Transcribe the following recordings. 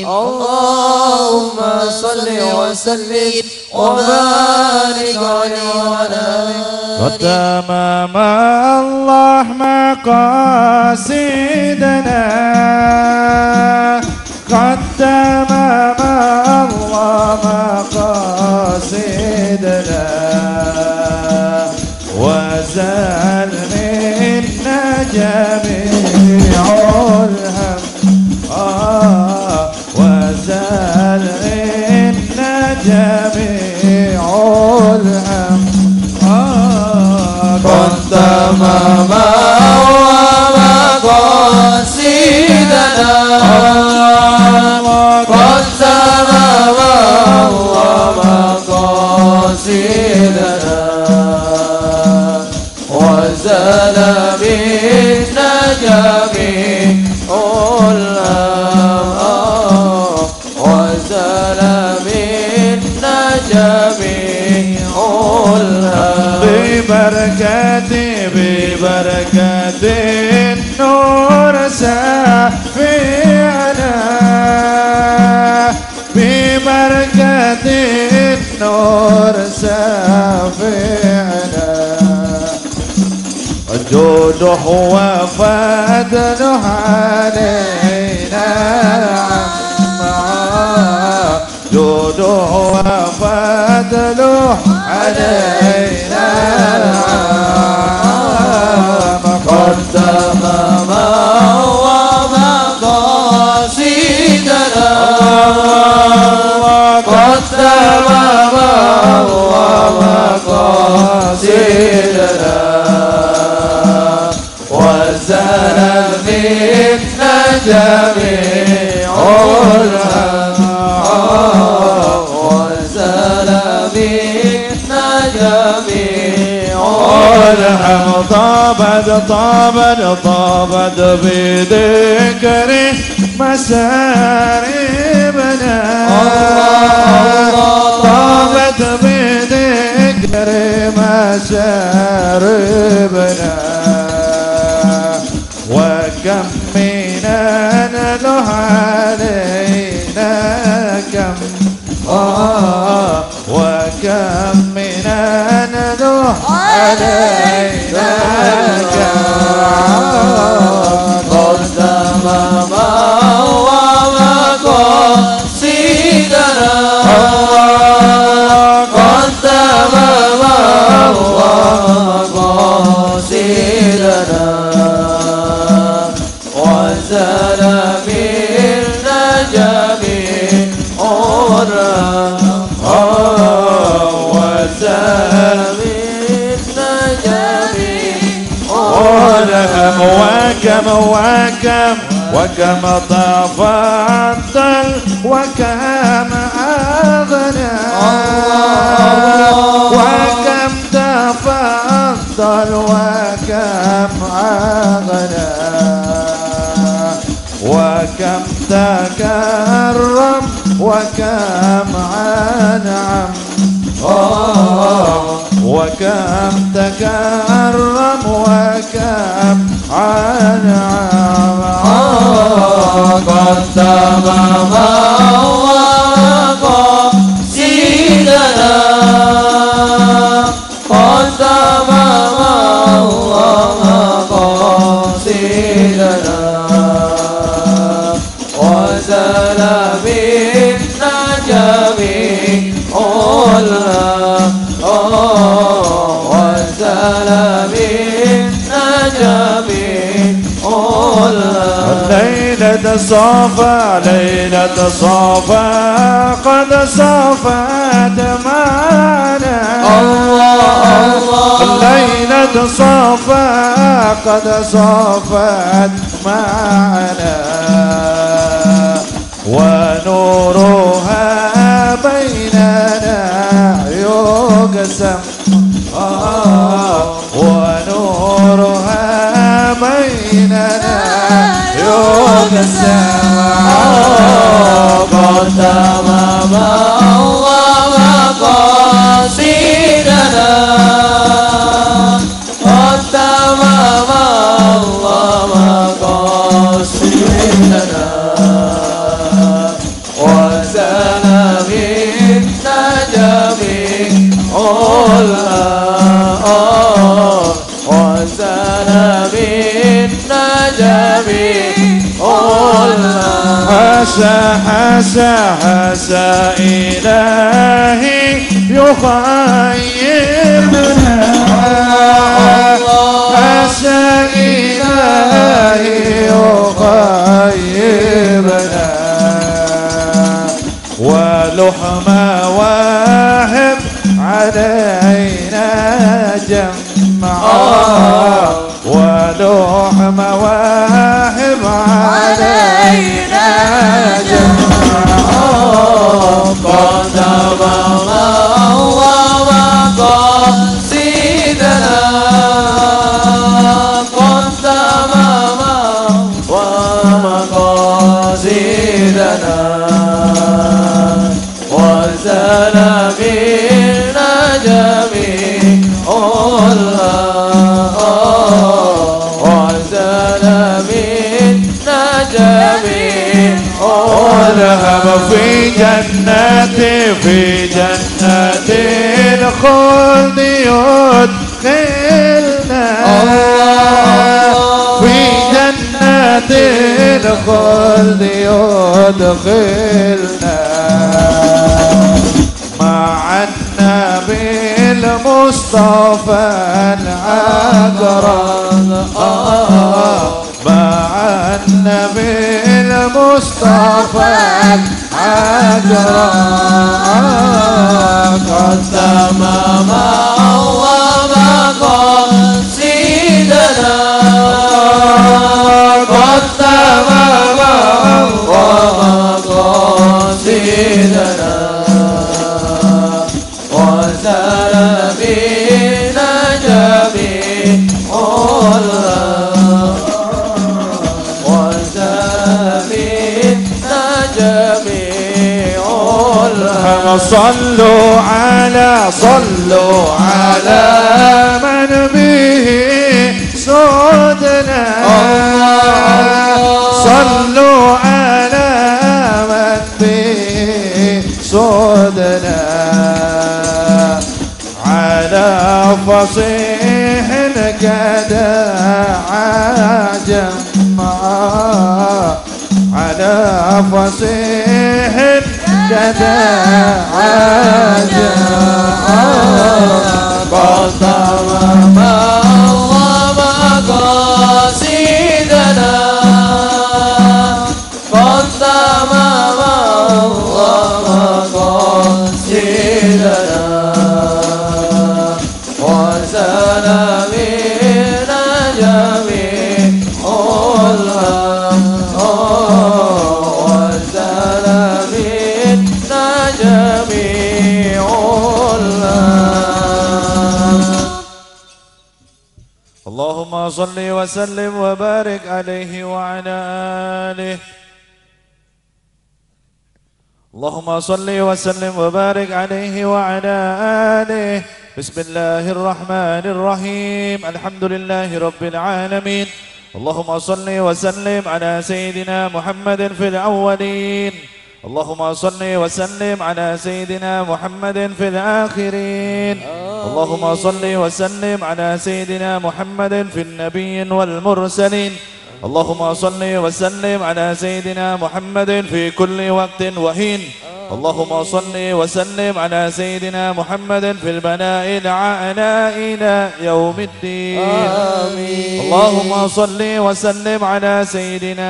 اللهم صل وسلم وبارك عليه وعلى آله. وتمام الله مقاصدنا، قد تمام الله مقاصدنا، وزال منا جميع الهم، وزال منا جميع الهم، قد تمام مقاصدنا، قد تمام مقاصدنا، وزال منا جميع الهم، وزال منا جميع الهم. ببركة النور سافعنا، ببركة النور سافعنا، جوده وفضله علينا، جوده وفضله علينا، قد تمام مقاصدنا، قد تمام مقاصدنا، وزال منا جميع الهم، وزال منا جميع الهم. طابت بذكره مساربنا، طابت بذكر مساربنا، وكم من له علينا كم، وكم من له علينا كم، قد تمام مقاصدنا، قد تمام مقاصدنا، وزال منا جميع الهم، وزال منا جميع الهم. وكم تفضل وكم أغنى، وكم تفضل وكم أغنى، وكم تكرم وكم أنعم، وكم تكرم وكم أنعم، قد تمام مقاصدنا، قد تمام مقاصدنا، وزال منا جميع الهم، وزال منا جميع الهم. ليلة صافا قد صافت معنا، ليلة صافا قد صافت معنا، ونورها بيننا يقسم، ونورها بيننا يقسم، قد تمام مقاصدنا، قد تمام مقاصدنا، وسلام النجم حسى حسى حسى إلهي يخيبنا حسى إلهي يخيبنا ولحم واهب علينا جمعا ولحم واهب علينا جمعا قدم ومقاصدنا قدم ومقاصدنا وسلام النجم وسلام النجم اذهب في جنة الخلد يدخلنا في جنة الخلد يدخلنا مع النبي المصطفى الأكرم مع النبي المصطفى الأكرم قد تمام ومقاصدنا قد تمام ومقاصدنا وسلام النجم وسلام النجم صلوا على من به سودنا صلوا على من به سودنا على فصيح كدا جمعا على فصيح كدا قد تمام ومقاصدنا قد تمام ومقاصدنا وسلام النجم وسلام النجم اللهم صل وسلم وبارك عليه وعلى آله اللهم صل وسلم وبارك عليه وعلى آله بسم الله الرحمن الرحيم الحمد لله رب العالمين اللهم صل وسلم على سيدنا محمد في الأولين اللهم صل وسلم على سيدنا محمد في الآخرين اللهم صل وسلم على سيدنا محمد في النبيين والمرسلين اللهم صل وسلم على سيدنا محمد في كل وقت وحين اللهم صل وسلم على سيدنا محمد في البلاء الأعلى إلى يوم الدين آمين. اللهم صل وسلم على سيدنا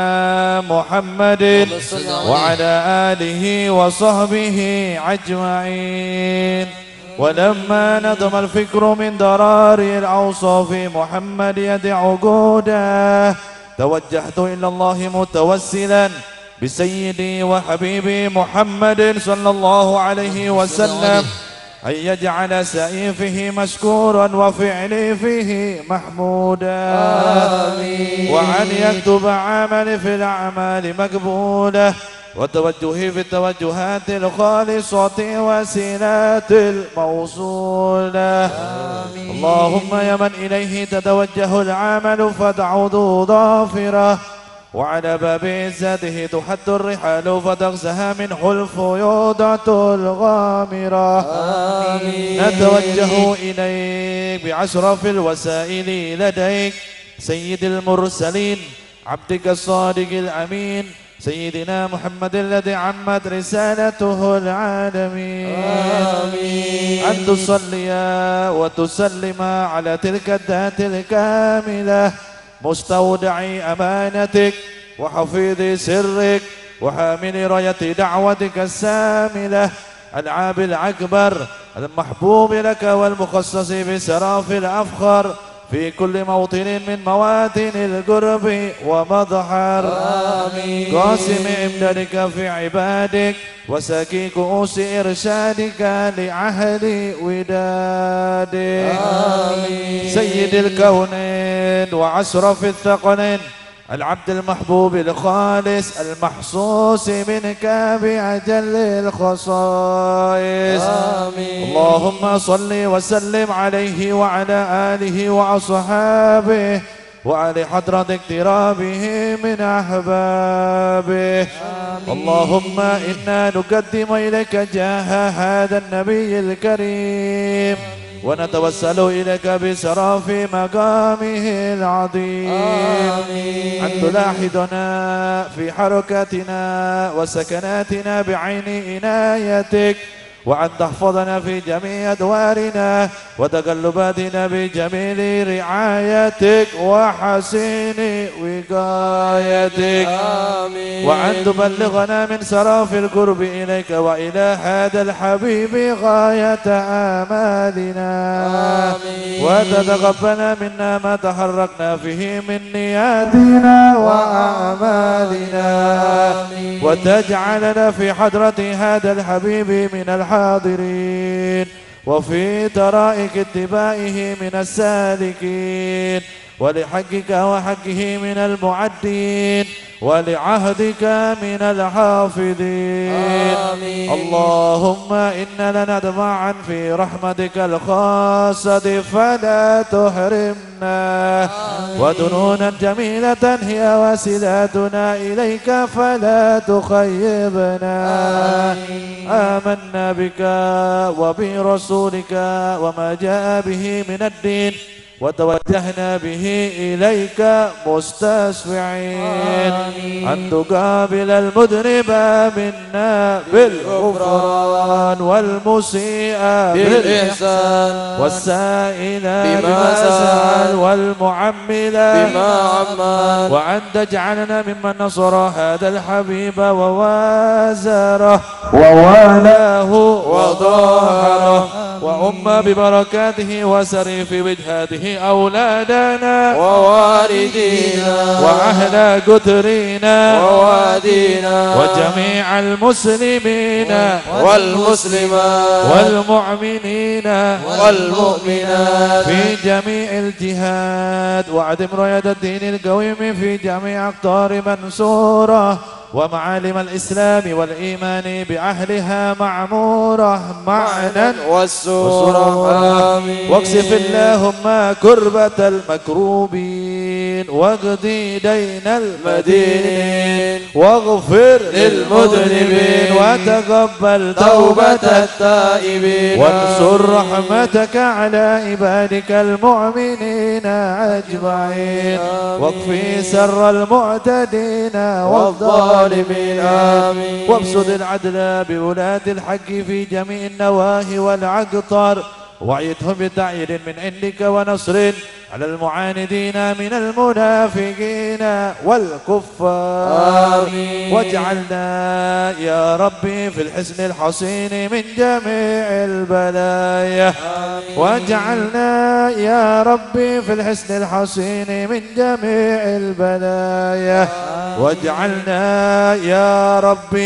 محمد وعلى آله وصحبه أجمعين ولما ندم الفكر من ضرار الأوصاف محمد يدع جوده توجهت إلى الله متوسلا بسيدي وحبيبي محمد صلى الله عليه وسلم أن يجعل سيفه مشكورا وفعلي فيه محمودا وأن يكتب عملي في الأعمال مقبولة وتوجهي في التوجهات الخالصة وسيلات الموصولة اللهم يا من إليه تتوجه العمل فتعود ظافرة وعلى باب عزته تحد الرحال فتغزها منه الفيوضة الغامرة. آمين. نتوجه إليك بأشرف الوسائل لديك سيد المرسلين عبدك الصادق الأمين سيدنا محمد الذي عمت رسالته العالمين. آمين. أن تصلي وتسلم على تلك الذات الكاملة مستودع أمانتك وحفيظ سرك وحامل راية دعوتك الساملة العاب الأكبر المحبوب لك والمخصص بسراف الأفخر في كل موطن من مواطن القرب ومظهر. آمين. قاسم إمدادك في عبادك وساكي كؤوس إرشادك لعهد ودادك. آمين. سيد الكونين وأشرف الثقلين العبد المحبوب الخالص المحصوص منك بأجل الخصائص. آمين. اللهم صل وسلم عليه وعلى آله وأصحابه وعلى حضرة اقترابه من أحبابه. اللهم إنا نقدم إليك جاه هذا النبي الكريم ونتوسل إليك بشرف مقامه العظيم. آمين. أن تلاحظنا في حركاتنا وسكناتنا بعين عنايتك وأن تحفظنا في جميع أدوارنا وتقلباتنا بجميل رعايتك وحسين وقايتك. آمين. وأن تبلغنا من سراف القرب إليك وإلى هذا الحبيب غاية آمالنا. آمين. وتتقبل منا ما تحركنا فيه من نياتنا وأعمالنا. آمين. وتجعلنا في حضرة هذا الحبيب من الحاضرين وفي طرائق اتباعه من السالكين ولحقك وحقه من المعدين ولعهدك من الحافظين. آمين. اللهم إنا لندمع في رحمتك الخاصة فلا تحرمنا. ودنونا جميلة هي وسيلتنا إليك فلا تخيبنا. آمنا بك وبرسولك وما جاء به من الدين وتوجهنا به إليك مستشفعين أن تقابل المذنب منا بالغفران والمسيء بالإحسان والسائل بما سأل والمعمل بما عمل. وأن تجعلنا ممن نصر هذا الحبيب ووازره ووالاه وظاهره وأم ببركاته وسر في وجهاته أولادنا ووالدينا وأهل قترنا ووادينا وجميع المسلمين والمسلمات والمؤمنين والمؤمنات في جميع الجهاد وعدم راية الدين القويم في جميع أقطار منصورة ومعالم الإسلام والإيمان بأهلها معمورة معنا والسورة. آمين. واكشف اللهم كربة المكروبين واقضي دين المدينين واغفر للمذنبين وتقبل توبة التائبين وانصر رحمتك على عبادك المؤمنين أجمعين واكفي سر المعتدين والظالمين. آمين. وابسط العدل بولاة الحق في جميع النواهي والأقطار وعيدهم بتعيير من عندك ونصر على المعاندين من المنافقين والكفار. آمين. واجعلنا يا ربي في الحسن الحصين من جميع البلايا. واجعلنا يا ربي في الحسن الحصين من جميع البلايا. واجعلنا يا ربي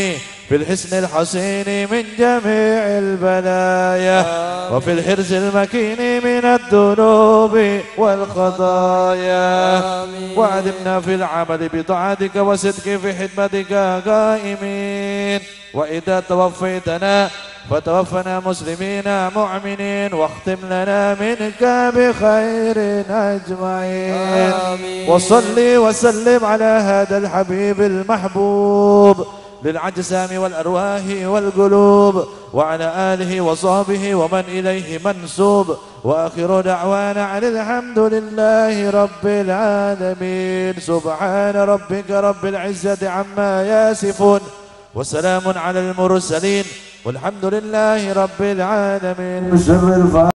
في الحسن الحسين من جميع البلايا وفي الحرز المكين من الذنوب والخطايا وعدمنا في العمل بطاعتك وصدق في خدمتك قائمين وإذا توفيتنا فتوفنا مسلمين مؤمنين واختم لنا منك بخير أجمعين وصلي وسلم على هذا الحبيب المحبوب للأجسام والأرواح والقلوب وعلى آله وصحبه ومن إليه منسوب وآخر دعوانا عن الحمد لله رب العالمين سبحان ربك رب العزة عما يصفون وسلام على المرسلين والحمد لله رب العالمين.